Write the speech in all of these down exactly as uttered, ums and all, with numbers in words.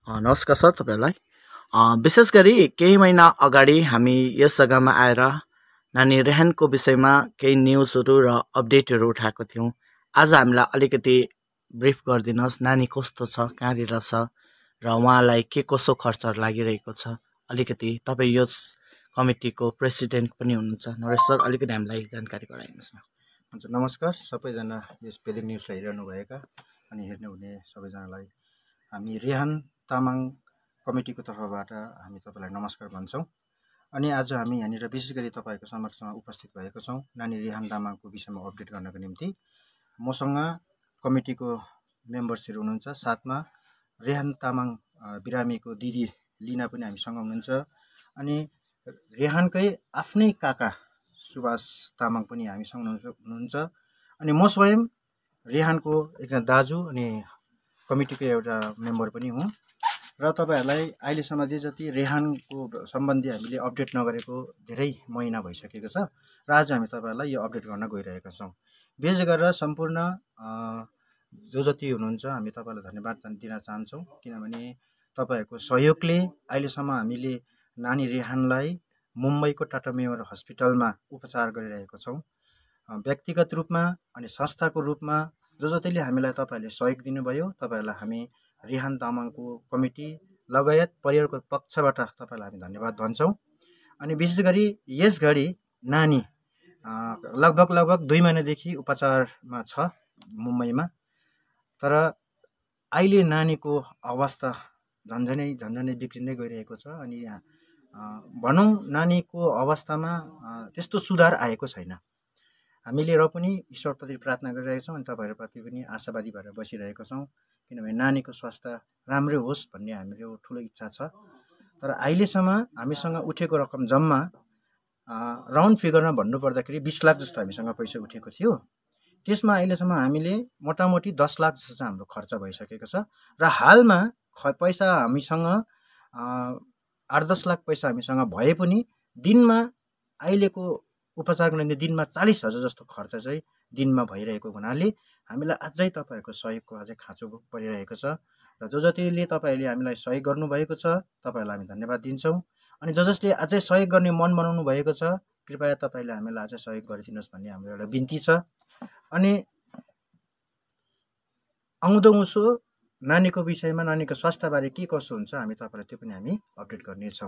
A, नमस्कार sir तपाईँहरूलाई। A, विशेष गरी केही महिना अगाडि हामी यस जग्गामा आएर नानी रेहानको विषयमा केही न्युजहरू र अपडेटहरू उठाएको थियौँ। आज हामीलाई अलिकति ब्रिफ गरिदिनुहोस्, नानी कस्तो छ, कहाँनिर छ र उहाँलाई के कसो खर्चहरू लागिरहेको छ। अलिकति तपाईँ यस कमिटीको प्रेसिडेन्ट पनि हुनुहुन्छ, नरेश सर, अलिकति हामीलाई जानकारी गराइदिनुहोस् न। हुन्छ, नमस्कार सबैजना यस पेलिङ न्युजलाई हेरिरहनुभएका अनि हेर्ने हुने सबैजनालाई हामी रेहान तामाङ कमिटीको तर्फबाट हामी तपाईँलाई नमस्कार भन्छौँ। अनि आज हामी यहाँनिर विशेष गरी तपाईँको समक्षमा उपस्थित भएको छौँ नानी रेहान तामाङको विषयमा अपडेट गर्नको निम्ति। मसँग कमिटीको मेम्बर्सहरू हुनुहुन्छ, साथमा रेहान तामाङ बिरामीको दिदी लिना पनि हामीसँग हुनुहुन्छ, अनि रेहानकै आफ्नै काका सुभाष तामाङ पनि हामीसँग हुनुहुन्छ, अनि म स्वयं रेहानको एकजना दाजु अनि कमिटीको एउटा मेम्बर पनि हुँ। र तपाईँहरूलाई अहिलेसम्म जे जति रेहानको सम्बन्धी हामीले अपडेट नगरेको धेरै महिना भइसकेको छ र आज हामी तपाईँहरूलाई यो अपडेट गर्न गइरहेका छौँ। विशेष गरेर सम्पूर्ण जो जति हुनुहुन्छ हामी तपाईँलाई धन्यवाद दिन चाहन्छौँ, किनभने तपाईँहरूको सहयोगले अहिलेसम्म हामीले नानी रेहानलाई मुम्बईको टाटा मेमोरियल हस्पिटलमा उपचार गरिरहेको छौँ। व्यक्तिगत रूपमा अनि संस्थाको रूपमा जो जतिले हामीलाई तपाईँहरूले सहयोग दिनुभयो, तपाईँहरूलाई हामी रेहान तामाङको कमिटी लगायत परिवारको पक्षबाट तपाईँलाई हामी धन्यवाद भन्छौँ। अनि विशेष गरी यस घडी नानी लगभग लगभग दुई महिनादेखि उपचारमा छ मुम्बईमा, तर अहिले नानीको अवस्था झन्झनै झन्झनै बिग्रिँदै गइरहेको छ। अनि भनौँ नानीको अवस्थामा त्यस्तो सुधार आएको छैन। हामीले र पनि ईश्वरप्रति प्रार्थना गरिरहेका छौँ अनि तपाईँहरूप्रति पनि आशावादी भएर बसिरहेका छौँ, किनभने नानीको स्वास्थ्य राम्रै होस् भन्ने हाम्रो ठुलो इच्छा छ। तर अहिलेसम्म हामीसँग उठेको रकम जम्मा राउन्ड फिगरमा भन्नुपर्दाखेरि बिस लाख जस्तो हामीसँग पैसा उठेको थियो। त्यसमा अहिलेसम्म हामीले मोटामोटी दस लाख जस्तो चाहिँ हाम्रो खर्च भइसकेको छ र हालमा पैसा हामीसँग आठ दस लाख पैसा हामीसँग भए पनि दिनमा अहिलेको उपचारको निम्ति दिनमा चालिस हजार जस्तो खर्च चाहिँ दिनमा भइरहेको हुनाले हामीलाई अझै तपाईँहरूको सहयोगको अझै खाँचो परिरहेको छ। र जो जतिले तपाईँहरूले हामीलाई सहयोग गर्नुभएको छ तपाईँहरूलाई हामी धन्यवाद दिन्छौँ। अनि ज जसले अझै सहयोग गर्ने मन बनाउनु भएको छ कृपया तपाईँले हामीलाई अझै सहयोग गरिदिनुहोस् भन्ने हाम्रो एउटा बिन्ती छ। अनि आउँदो उसो नानीको विषयमा नानीको स्वास्थ्यबारे के कसो हुन्छ हामी तपाईँलाई त्यो पनि हामी अपडेट गर्नेछौँ।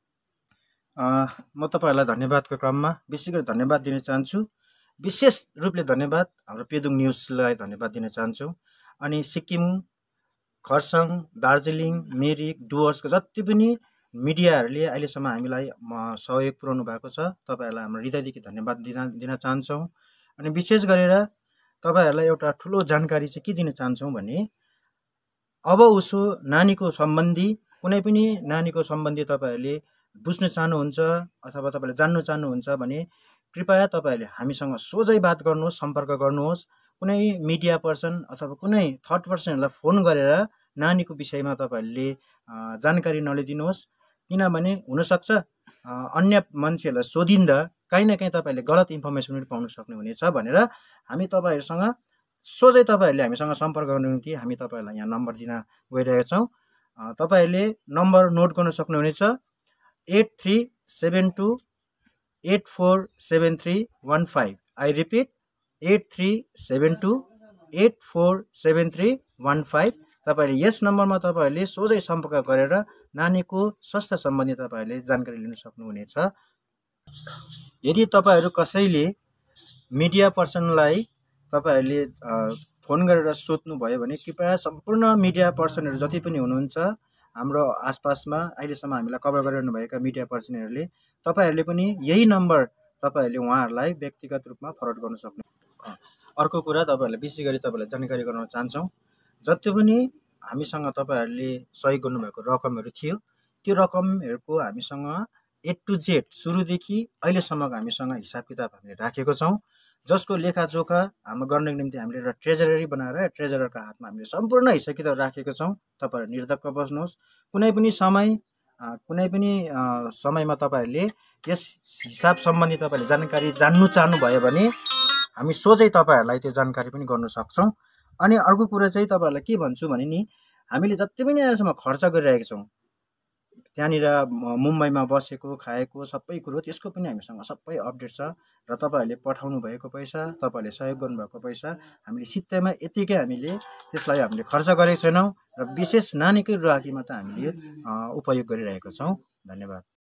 म तपाईँहरूलाई धन्यवादको क्रममा विशेष गरी धन्यवाद दिन चाहन्छु। विशेष रूपले धन्यवाद हाम्रो पेदुङ न्युजलाई धन्यवाद दिन चाहन्छु। अनि सिक्किम, खरसाङ, दार्जिलिङ, मिरिक, डुवर्सको जति पनि मिडियाहरूले अहिलेसम्म हामीलाई सहयोग पुर्याउनु भएको छ, तपाईँहरूलाई हाम्रो हृदयदेखि धन्यवाद दिन दिन चाहन्छौँ। अनि विशेष गरेर तपाईँहरूलाई एउटा ठुलो जानकारी चाहिँ के दिन चाहन्छौँ भने अब उसो नानीको सम्बन्धी कुनै पनि नानीको सम्बन्धी तपाईँहरूले बुझ्न चाहनुहुन्छ अथवा तपाईँले जान्नु चाहनुहुन्छ भने कृपया तपाईँहरूले हामीसँग सोझै बात गर्नुहोस्, सम्पर्क गर्नुहोस्। कुनै मिडिया पर्सन अथवा कुनै थर्ड पर्सनहरूलाई फोन गरेर नानीको विषयमा तपाईँहरूले जानकारी नलिदिनुहोस्, किनभने हुनसक्छ अन्य मान्छेहरूलाई सोधिँदा काहीँ न काहीँ तपाईँहरूले गलत इन्फर्मेसन पनि पाउन सक्नुहुनेछ भनेर हामी तपाईँहरूसँग सोझै तपाईँहरूले हामीसँग सम्पर्क गर्नु निम्ति हामी तपाईँहरूलाई यहाँ नम्बर दिन गइरहेका छौँ। तपाईँहरूले नम्बर नोट गर्न सक्नुहुनेछ eight three seven two eight four seven three one five. I repeat eight three seven two eight four seven three one five. तपाईँहरूले यस नम्बरमा तपाईँहरूले सोझै सम्पर्क गरेर नानीको स्वास्थ्य सम्बन्धी तपाईँहरूले जानकारी लिन सक्नुहुनेछ। यदि तपाईँहरू कसैले मिडिया पर्सनलाई तपाईँहरूले फोन गरेर सोध्नुभयो भने कृपया सम्पूर्ण मिडिया पर्सनहरू जति पनि हुनुहुन्छ हाम्रो आसपासमा अहिलेसम्म हामीलाई कभर गरिरहनुभएका मिडिया पर्सनहरूले तपाईँहरूले पनि यही नम्बर तपाईँहरूले उहाँहरूलाई व्यक्तिगत रूपमा फरवर्ड गर्न सक्नु। अर्को कुरा तपाईँहरूलाई विशेष गरी तपाईँलाई जानकारी गराउन चाहन्छौँ, जति पनि हामीसँग तपाईँहरूले सहयोग गर्नुभएको रकमहरू थियो त्यो रकमहरूको हामीसँग ए टु जेड सुरुदेखि अहिलेसम्मको हामीसँग हिसाब किताब हामीले राखेको छौँ, जसको लेखाजोखा हाम्रो गर्नको निम्ति हामीले एउटा ट्रेजररी बनाएर ट्रेजररको हातमा हामीले सम्पूर्ण हिसाब किताब राखेको छौँ। तपाईँहरू निर्धक्क बस्नुहोस्। कुनै पनि समय कुनै पनि समयमा तपाईँहरूले यस हिसाब सम्बन्धी तपाईँहरूले जानकारी जान्नु चाहनुभयो भने हामी सोझै तपाईँहरूलाई त्यो जानकारी पनि गर्न सक्छौँ। अनि अर्को कुरा चाहिँ तपाईँहरूलाई के भन्छु भने नि हामीले जति पनि अहिलेसम्म खर्च गरिरहेका छौँ त्यहाँनिर मुम्बईमा बसेको खाएको सबै कुरो त्यसको पनि हामीसँग सबै अपडेट छ र तपाईँहरूले पठाउनु भएको पैसा तपाईँहरूले सहयोग गर्नुभएको पैसा हामीले सित्तैमा यतिकै हामीले त्यसलाई हामीले खर्च गरेको छैनौँ र विशेष नानीकै राखीमा त हामीले उपयोग गरिरहेका छौँ। धन्यवाद।